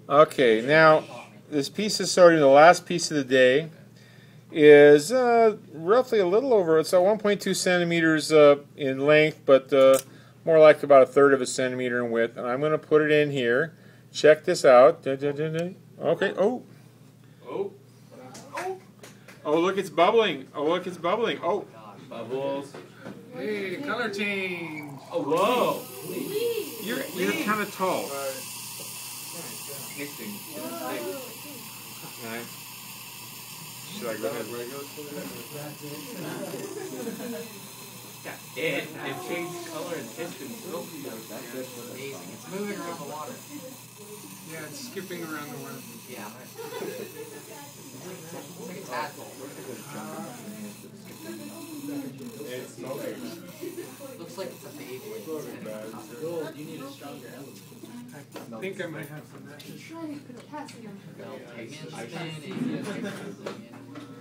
Okay, now this piece of sodium, the last piece of the day, is roughly a little over, it's 1.2 centimeters in length, but more like about 1/3 of a centimeter in width. And I'm going to put it in here. Check this out. Okay, oh. Oh, look, it's bubbling. Oh, look, it's bubbling. Oh. Bubbles. Hey, color change. Oh, whoa. You're kind of tall. Mixing. Nice. Should I go ahead? Yeah, it changed color and piston so fast. That's amazing. It's moving around the water. Yeah, it's skipping around the water. Yeah. It's like a tadpole. It's smoking. Looks like it's a baby. Gold, you need a stronger element. I think I might have some of that. Trying to put potassium. Well, take it, spin it,